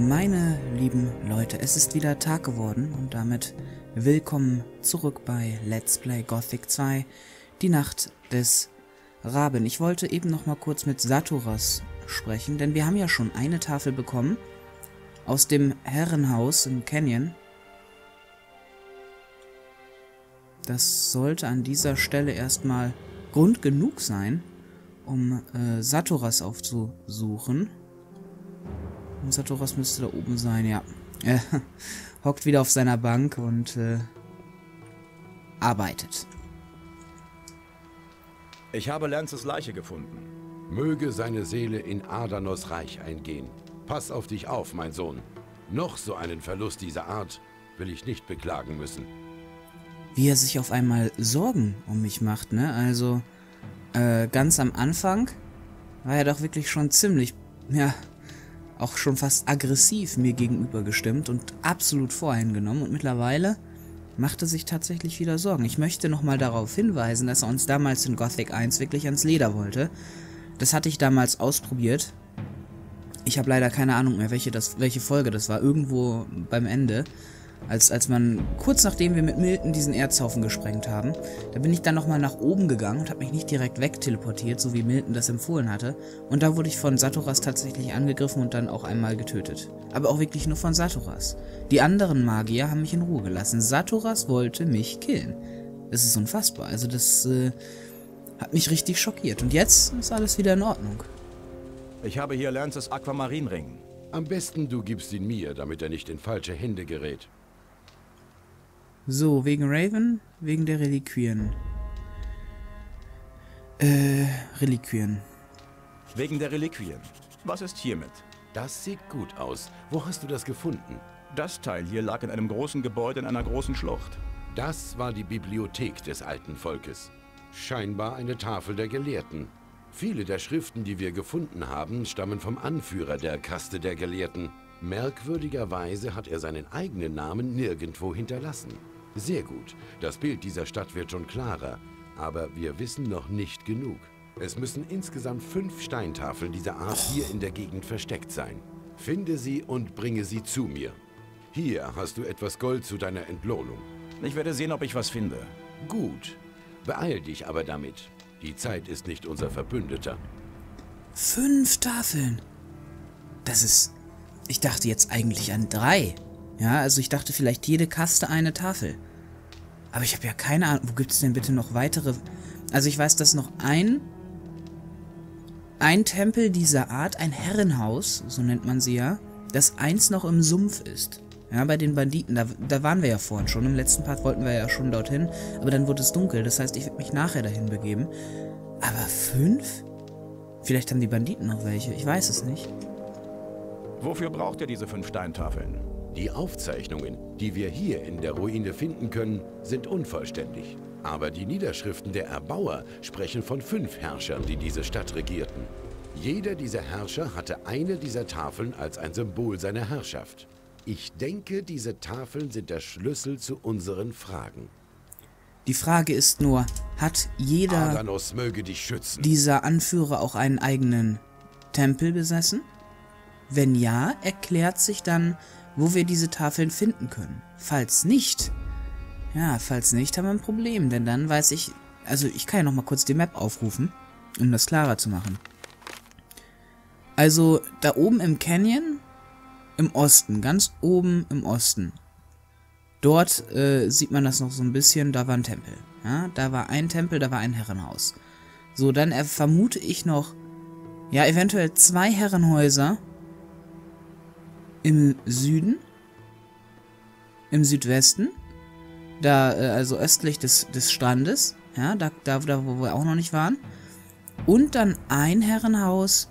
Meine lieben Leute, es ist wieder Tag geworden und damit willkommen zurück bei Let's Play Gothic 2, die Nacht des Raben. Ich wollte eben noch mal kurz mit Saturas sprechen, denn wir haben ja schon eine Tafel bekommen aus dem Herrenhaus im Canyon. Das sollte an dieser Stelle erstmal Grund genug sein, um Saturas aufzusuchen. Und Saturas müsste da oben sein, ja. Er hockt wieder auf seiner Bank und arbeitet. Ich habe Lances Leiche gefunden. Möge seine Seele in Adanos Reich eingehen. Pass auf dich auf, mein Sohn. Noch so einen Verlust dieser Art will ich nicht beklagen müssen. Wie er sich auf einmal Sorgen um mich macht, ne? Also, ganz am Anfang war er doch wirklich schon ziemlich, ja, auch schon fast aggressiv mir gegenüber gestimmt und absolut voreingenommen. Und mittlerweile macht er sich tatsächlich wieder Sorgen. Ich möchte nochmal darauf hinweisen, dass er uns damals in Gothic 1 wirklich ans Leder wollte. Das hatte ich damals ausprobiert. Ich habe leider keine Ahnung mehr, welche Folge das war. Irgendwo beim Ende. Als man, kurz nachdem wir mit Milton diesen Erzhaufen gesprengt haben, da bin ich dann nochmal nach oben gegangen und habe mich nicht direkt wegteleportiert, so wie Milton das empfohlen hatte. Und da wurde ich von Saturas tatsächlich angegriffen und dann auch einmal getötet. Aber auch wirklich nur von Saturas. Die anderen Magier haben mich in Ruhe gelassen. Saturas wollte mich killen. Das ist unfassbar. Also das hat mich richtig schockiert. Und jetzt ist alles wieder in Ordnung. Ich habe hier Lances Aquamarinring. Am besten du gibst ihn mir, damit er nicht in falsche Hände gerät. So, wegen Raven, wegen der Reliquien. Reliquien. Wegen der Reliquien. Was ist hiermit? Das sieht gut aus. Wo hast du das gefunden? Das Teil hier lag in einem großen Gebäude in einer großen Schlucht. Das war die Bibliothek des alten Volkes. Scheinbar eine Tafel der Gelehrten. Viele der Schriften, die wir gefunden haben, stammen vom Anführer der Kaste der Gelehrten. Merkwürdigerweise hat er seinen eigenen Namen nirgendwo hinterlassen. Sehr gut, das Bild dieser Stadt wird schon klarer, aber wir wissen noch nicht genug. Es müssen insgesamt 5 Steintafeln dieser Art hier in der Gegend versteckt sein. Finde sie und bringe sie zu mir. Hier hast du etwas Gold zu deiner Entlohnung. Ich werde sehen, ob ich was finde. Gut, beeil dich aber damit. Die Zeit ist nicht unser Verbündeter. 5 Tafeln. Das ist... Ich dachte jetzt eigentlich an 3. Ja, also ich dachte vielleicht jede Kaste eine Tafel. Aber ich habe ja keine Ahnung, wo gibt es denn bitte noch weitere... Also ich weiß, dass noch ein Tempel dieser Art, ein Herrenhaus, so nennt man sie ja, das eins noch im Sumpf ist. Ja, bei den Banditen, da waren wir ja vorhin schon. Im letzten Part wollten wir ja schon dorthin, aber dann wurde es dunkel. Das heißt, ich werde mich nachher dahin begeben. Aber 5? Vielleicht haben die Banditen noch welche, ich weiß es nicht. Wofür braucht ihr diese 5 Steintafeln? Die Aufzeichnungen, die wir hier in der Ruine finden können, sind unvollständig. Aber die Niederschriften der Erbauer sprechen von 5 Herrschern, die diese Stadt regierten. Jeder dieser Herrscher hatte eine dieser Tafeln als ein Symbol seiner Herrschaft. Ich denke, diese Tafeln sind der Schlüssel zu unseren Fragen. Die Frage ist nur, hat jeder Adanos möge dich schützen. Dieser Anführer auch einen eigenen Tempel besessen? Wenn ja, erklärt sich dann, wo wir diese Tafeln finden können. Falls nicht, haben wir ein Problem, denn dann weiß ich, also ich kann ja noch mal kurz die Map aufrufen, um das klarer zu machen. Also da oben im Canyon, im Osten, ganz oben im Osten, dort sieht man das noch so ein bisschen, da war ein Tempel. Ja, da war ein Tempel, da war ein Herrenhaus. So, dann vermute ich noch, ja, eventuell 2 Herrenhäuser im Süden, im Südwesten, da, also östlich des Strandes, ja, da wo wir auch noch nicht waren, und dann ein Herrenhaus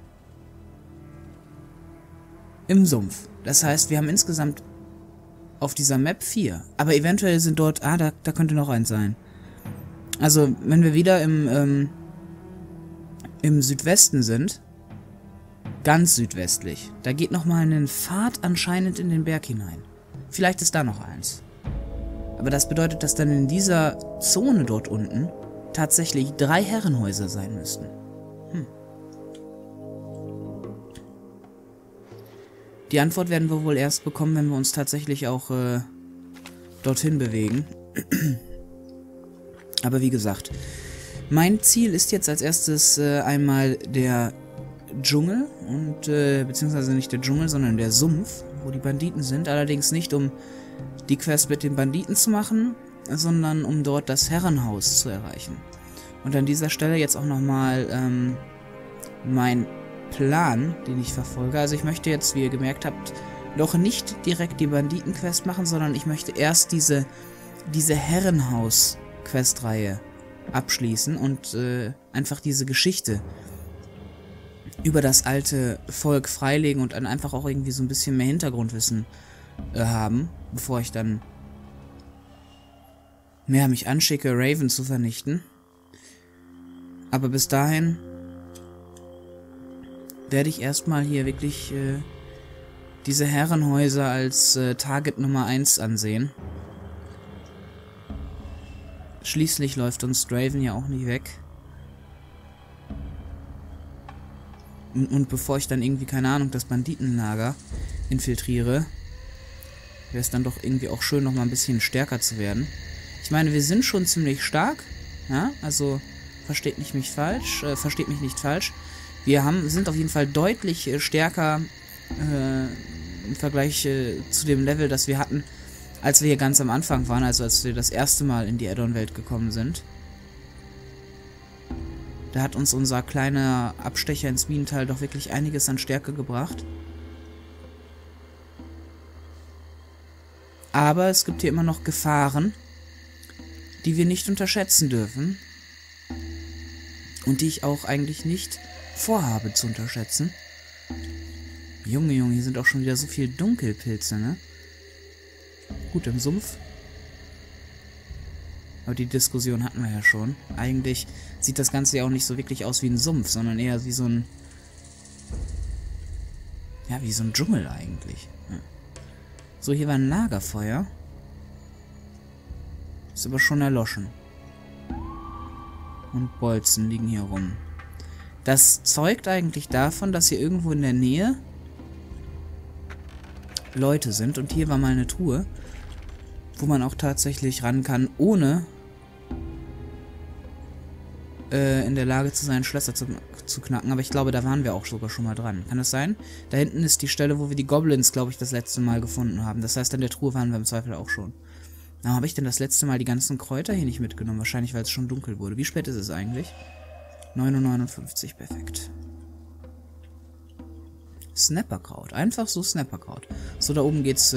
im Sumpf. Das heißt, wir haben insgesamt auf dieser Map 4, aber eventuell sind dort, da könnte noch eins sein. Also, wenn wir wieder im Südwesten sind, ganz südwestlich. Da geht nochmal ein Pfad anscheinend in den Berg hinein. Vielleicht ist da noch eins. Aber das bedeutet, dass dann in dieser Zone dort unten tatsächlich 3 Herrenhäuser sein müssten. Die Antwort werden wir wohl erst bekommen, wenn wir uns tatsächlich auch dorthin bewegen. Aber wie gesagt, mein Ziel ist jetzt als erstes einmal der Dschungel und beziehungsweise nicht der Dschungel, sondern der Sumpf, wo die Banditen sind. Allerdings nicht, um die Quest mit den Banditen zu machen, sondern um dort das Herrenhaus zu erreichen. Und an dieser Stelle jetzt auch nochmal mein Plan, den ich verfolge. Also ich möchte jetzt, wie ihr gemerkt habt, noch nicht direkt die Banditen-Quest machen, sondern ich möchte erst diese Herrenhaus-Questreihe abschließen und einfach diese Geschichte über das alte Volk freilegen und dann einfach auch irgendwie so ein bisschen mehr Hintergrundwissen haben, bevor ich dann mich anschicke, Raven zu vernichten. Aber bis dahin werde ich erstmal hier wirklich diese Herrenhäuser als Target Nummer 1 ansehen. Schließlich läuft uns Draven ja auch nicht weg. Und bevor ich dann irgendwie, keine Ahnung, das Banditenlager infiltriere, wäre es dann doch irgendwie auch schön, nochmal ein bisschen stärker zu werden. Ich meine, wir sind schon ziemlich stark, ja, also versteht mich nicht falsch. Wir sind auf jeden Fall deutlich stärker im Vergleich zu dem Level, das wir hatten, als wir hier ganz am Anfang waren, also als wir das erste Mal in die Add-on-Welt gekommen sind. Da hat uns unser kleiner Abstecher ins Bienental doch wirklich einiges an Stärke gebracht. Aber es gibt hier immer noch Gefahren, die wir nicht unterschätzen dürfen. Und die ich auch eigentlich nicht vorhabe zu unterschätzen. Junge, hier sind auch schon wieder so viele Dunkelpilze, ne? Gut, im Sumpf. Aber die Diskussion hatten wir ja schon. Eigentlich sieht das Ganze ja auch nicht so wirklich aus wie ein Sumpf, sondern eher wie so ein... Ja, wie so ein Dschungel eigentlich. Ja. So, hier war ein Lagerfeuer. Ist aber schon erloschen. Und Bolzen liegen hier rum. Das zeugt eigentlich davon, dass hier irgendwo in der Nähe Leute sind. Und hier war mal eine Truhe, wo man auch tatsächlich ran kann, ohne in der Lage zu sein, Schlösser zu knacken. Aber ich glaube, da waren wir auch sogar schon mal dran. Kann das sein? Da hinten ist die Stelle, wo wir die Goblins, glaube ich, das letzte Mal gefunden haben. Das heißt, an der Truhe waren wir im Zweifel auch schon. Warum habe ich denn das letzte Mal die ganzen Kräuter hier nicht mitgenommen? Wahrscheinlich, weil es schon dunkel wurde. Wie spät ist es eigentlich? 9:59 Uhr, perfekt. Snapperkraut. Einfach so Snapperkraut. So, da oben geht's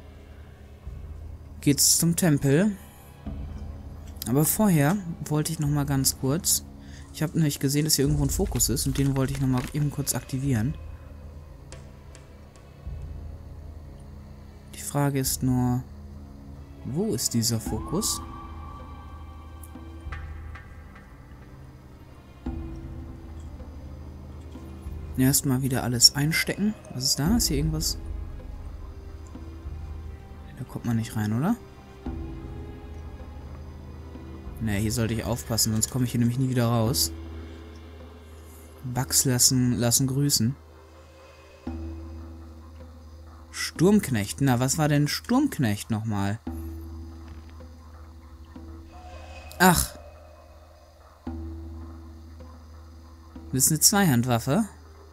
zum Tempel. Aber vorher wollte ich nochmal ganz kurz... Ich habe nämlich gesehen, dass hier irgendwo ein Fokus ist und den wollte ich nochmal eben kurz aktivieren. Die Frage ist nur... Wo ist dieser Fokus? Erstmal wieder alles einstecken. Was ist da? Ist hier irgendwas? Da kommt man nicht rein, oder? Ne, hier sollte ich aufpassen, sonst komme ich hier nämlich nie wieder raus. Bugs lassen grüßen. Sturmknecht. Na, was war denn Sturmknecht nochmal? Ach. Das ist eine Zweihandwaffe.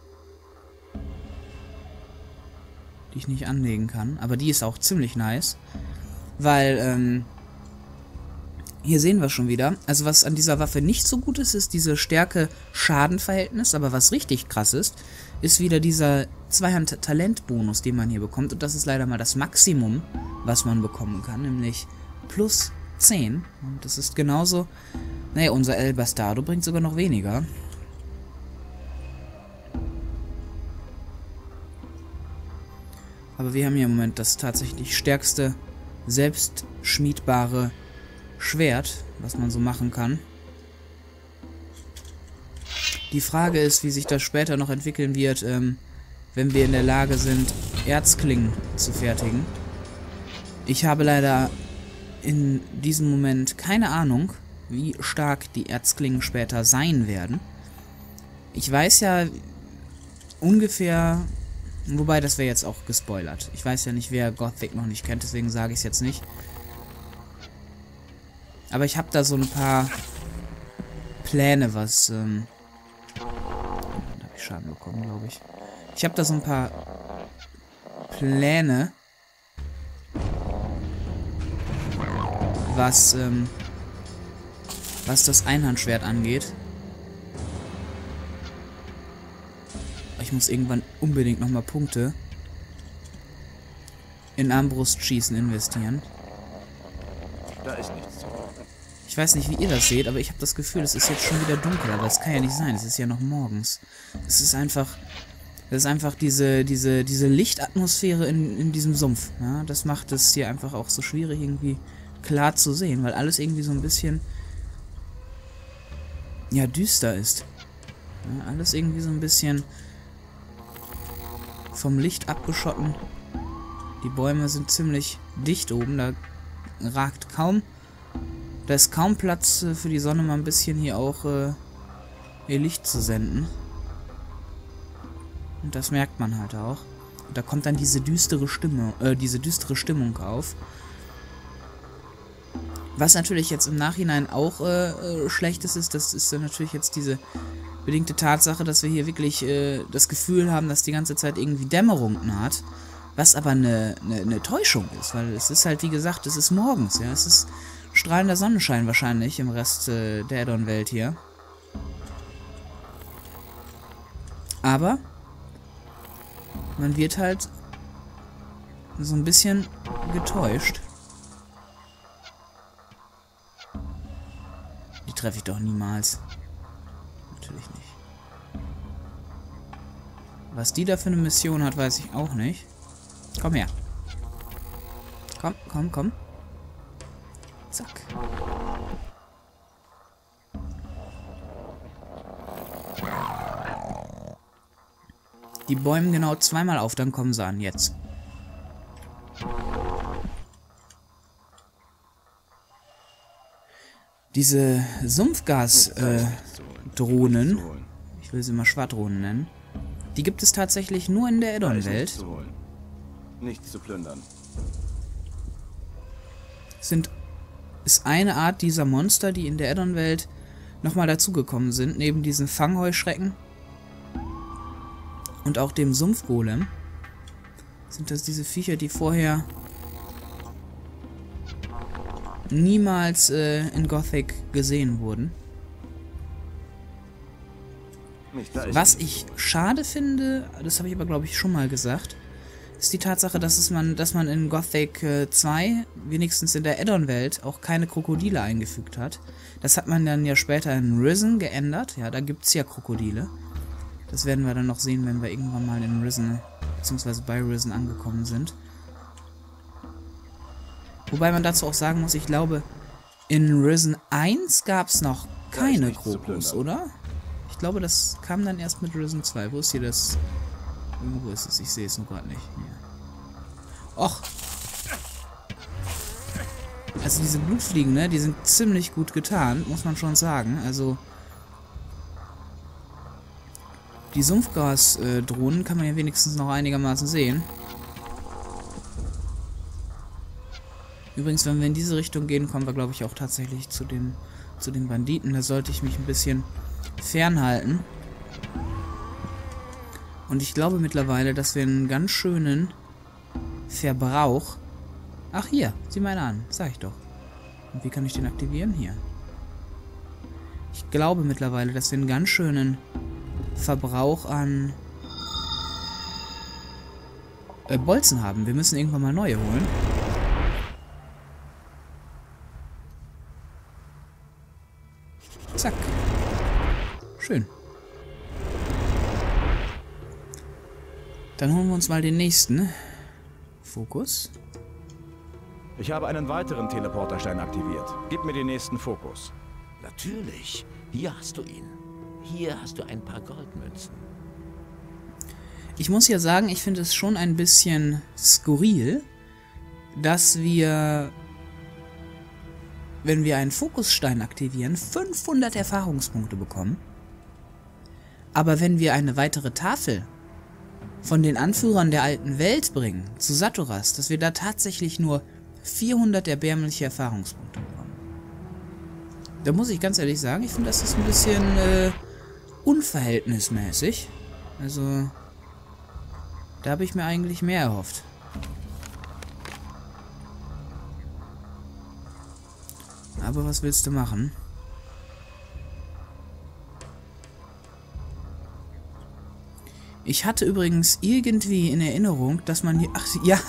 Die ich nicht anlegen kann. Aber die ist auch ziemlich nice. Weil, hier sehen wir schon wieder. Also was an dieser Waffe nicht so gut ist, ist diese Stärke-Schaden-Verhältnis. Aber was richtig krass ist wieder dieser Zweihand-Talent-Bonus, den man hier bekommt. Und das ist leider mal das Maximum, was man bekommen kann. Nämlich plus 10. Und das ist genauso... Naja, unser El Bastardo bringt sogar noch weniger. Aber wir haben hier im Moment das tatsächlich stärkste, selbst schmiedbare Schwert, was man so machen kann. Die Frage ist, wie sich das später noch entwickeln wird, wenn wir in der Lage sind, Erzklingen zu fertigen. Ich habe leider in diesem Moment keine Ahnung, wie stark die Erzklingen später sein werden. Ich weiß ja ungefähr, Wobei, das wäre jetzt auch gespoilert. Ich weiß ja nicht, wer Gothic noch nicht kennt, deswegen sage ich es jetzt nicht. Aber ich habe da so ein paar Pläne, was... da habe ich Schaden bekommen, glaube ich. Ich habe da so ein paar Pläne, was das Einhandschwert angeht. Ich muss irgendwann unbedingt nochmal Punkte in Armbrustschießen investieren. Da ist nichts zu holen. Ich weiß nicht, wie ihr das seht, aber ich habe das Gefühl, es ist jetzt schon wieder dunkel, aber es kann ja nicht sein, es ist ja noch morgens. Es ist einfach... Das ist einfach diese Lichtatmosphäre in diesem Sumpf. Ja? Das macht es hier einfach auch so schwierig, irgendwie klar zu sehen, weil alles irgendwie so ein bisschen... ja, düster ist. Ja, alles irgendwie so ein bisschen vom Licht abgeschotten. Die Bäume sind ziemlich dicht oben, da ragt kaum... Da ist kaum Platz für die Sonne, mal ein bisschen hier auch ihr Licht zu senden. Und das merkt man halt auch. Und da kommt dann diese düstere Stimmung auf. Was natürlich jetzt im Nachhinein auch schlecht ist, das ist dann natürlich jetzt diese bedingte Tatsache, dass wir hier wirklich das Gefühl haben, dass die ganze Zeit irgendwie Dämmerung naht. Was aber eine Täuschung ist, weil es ist halt, wie gesagt, es ist morgens, ja. Es ist strahlender Sonnenschein wahrscheinlich im Rest der Addon-Welt hier. Aber man wird halt so ein bisschen getäuscht. Die treffe ich doch niemals. Natürlich nicht. Was die da für eine Mission hat, weiß ich auch nicht. Komm her. Komm, komm, komm. Zack. Die bäumen genau zweimal auf, dann kommen sie an. Jetzt. Diese Sumpfgas-Drohnen, ich will sie mal Schwadronen nennen, die gibt es tatsächlich nur in der Addon-Welt. Nichts zu plündern. Ist eine Art dieser Monster, die in der Addon-Welt nochmal dazugekommen sind, neben diesen Fangheuschrecken und auch dem Sumpfgolem. Sind das diese Viecher, die vorher niemals in Gothic gesehen wurden. Was ich schade finde, das habe ich aber glaube ich schon mal gesagt, ist die Tatsache, dass man in Gothic 2, wenigstens in der Addon-Welt, auch keine Krokodile eingefügt hat. Das hat man dann ja später in Risen geändert. Ja, da gibt es ja Krokodile. Das werden wir dann noch sehen, wenn wir irgendwann mal in Risen, beziehungsweise bei Risen angekommen sind. Wobei man dazu auch sagen muss, ich glaube, in Risen 1 gab es noch keine Krokus, oder? Ich glaube, das kam dann erst mit Risen 2. Wo ist hier das... Irgendwo ist es, ich sehe es nur gerade nicht. Hier. Och! Also diese Blutfliegen, ne, die sind ziemlich gut getan, muss man schon sagen. Also die Sumpfgas-Drohnen kann man ja wenigstens noch einigermaßen sehen. Übrigens, wenn wir in diese Richtung gehen, kommen wir, glaube ich, auch tatsächlich zu den Banditen. Da sollte ich mich ein bisschen fernhalten. Und ich glaube mittlerweile, dass wir einen ganz schönen Verbrauch... Ach, hier, sieh mal an, sag ich doch. Und wie kann ich den aktivieren? Hier. Ich glaube mittlerweile, dass wir einen ganz schönen Verbrauch an Bolzen haben. Wir müssen irgendwann mal neue holen. Zack. Schön. Dann holen wir uns mal den nächsten Fokus. Ich habe einen weiteren Teleporterstein aktiviert. Gib mir den nächsten Fokus. Natürlich. Hier hast du ihn. Hier hast du ein paar Goldmünzen. Ich muss ja sagen, ich finde es schon ein bisschen skurril, dass wir, wenn wir einen Fokusstein aktivieren, 500 Erfahrungspunkte bekommen. Aber wenn wir eine weitere Tafel von den Anführern der alten Welt bringen, zu Saturas, dass wir da tatsächlich nur 400 erbärmliche Erfahrungspunkte bekommen. Da muss ich ganz ehrlich sagen, ich finde, das ist ein bisschen unverhältnismäßig. Also, da habe ich mir eigentlich mehr erhofft. Aber was willst du machen? Ich hatte übrigens irgendwie in Erinnerung, dass man hier... Ach, ja!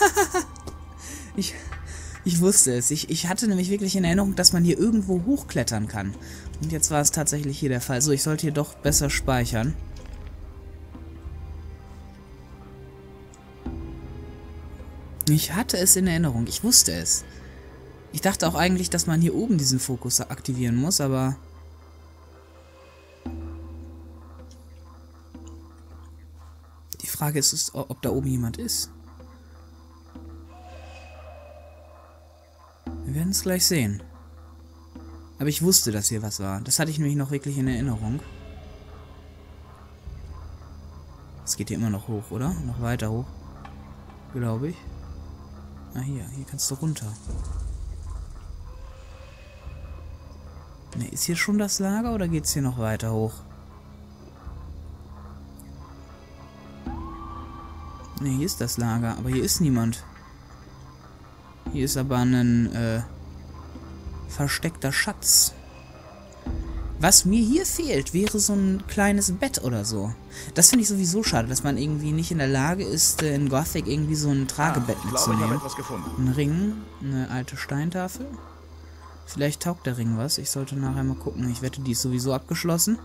Ich wusste es. Ich hatte nämlich wirklich in Erinnerung, dass man hier irgendwo hochklettern kann. Und jetzt war es tatsächlich hier der Fall. So, ich sollte hier doch besser speichern. Ich hatte es in Erinnerung. Ich wusste es. Ich dachte auch eigentlich, dass man hier oben diesen Fokus aktivieren muss, aber... Die Frage ist, ob da oben jemand ist. Wir werden es gleich sehen. Aber ich wusste, dass hier was war. Das hatte ich nämlich noch wirklich in Erinnerung. Es geht hier immer noch hoch, oder? Noch weiter hoch. Glaube ich. Ah, hier kannst du runter. Ne, ist hier schon das Lager oder geht es hier noch weiter hoch? Ne, hier ist das Lager, aber hier ist niemand. Hier ist aber ein versteckter Schatz. Was mir hier fehlt, wäre so ein kleines Bett oder so. Das finde ich sowieso schade, dass man irgendwie nicht in der Lage ist, in Gothic irgendwie so ein Tragebett mitzunehmen. Ein Ring, eine alte Steintafel. Vielleicht taugt der Ring was. Ich sollte nachher mal gucken. Ich wette, die ist sowieso abgeschlossen.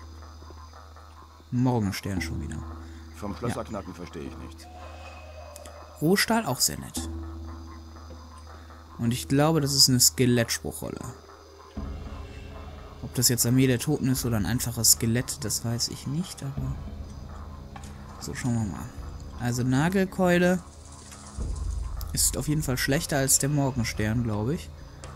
Morgenstern schon wieder. Vom Schlösserknacken verstehe ich nichts. Rohstahl auch sehr nett. Und ich glaube, das ist eine Skelettspruchrolle. Ob das jetzt Armee der Toten ist oder ein einfaches Skelett, das weiß ich nicht, aber... So, schauen wir mal. Also Nagelkeule ist auf jeden Fall schlechter als der Morgenstern, glaube ich.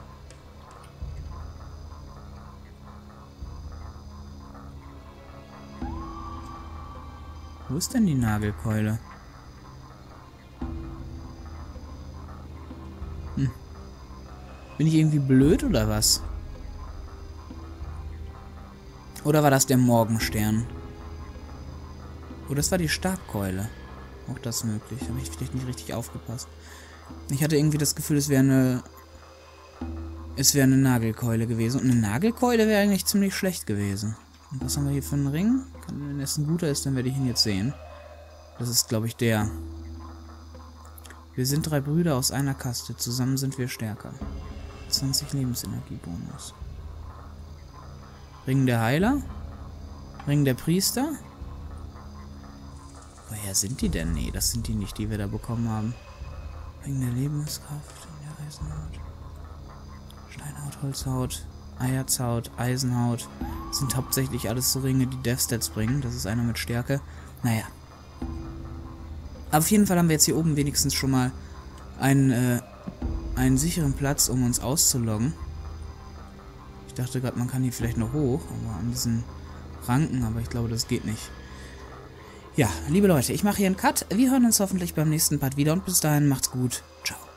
Wo ist denn die Nagelkeule? Bin ich irgendwie blöd oder was? Oder war das der Morgenstern? Oh, das war die Stabkeule. Auch das möglich. Habe ich vielleicht nicht richtig aufgepasst. Ich hatte irgendwie das Gefühl, es wäre eine Nagelkeule gewesen. Und eine Nagelkeule wäre eigentlich ziemlich schlecht gewesen. Und was haben wir hier für einen Ring? Wenn es ein guter ist, dann werde ich ihn jetzt sehen. Das ist, glaube ich, der. Wir sind 3 Brüder aus einer Kaste. Zusammen sind wir stärker. 20 Lebensenergiebonus. Ring der Heiler? Ring der Priester? Woher sind die denn? Nee, das sind die nicht, die wir da bekommen haben. Ring der Lebenskraft, Ring der Eisenhaut. Steinhaut, Holzhaut, Eiershaut, Eisenhaut. Das sind hauptsächlich alles so Ringe, die Death-Stats bringen. Das ist einer mit Stärke. Naja. Aber auf jeden Fall haben wir jetzt hier oben wenigstens schon mal einen sicheren Platz, um uns auszuloggen. Ich dachte gerade, man kann hier vielleicht noch hoch, aber an diesen Ranken, aber ich glaube, das geht nicht. Ja, liebe Leute, ich mache hier einen Cut. Wir hören uns hoffentlich beim nächsten Part wieder und bis dahin macht's gut. Ciao.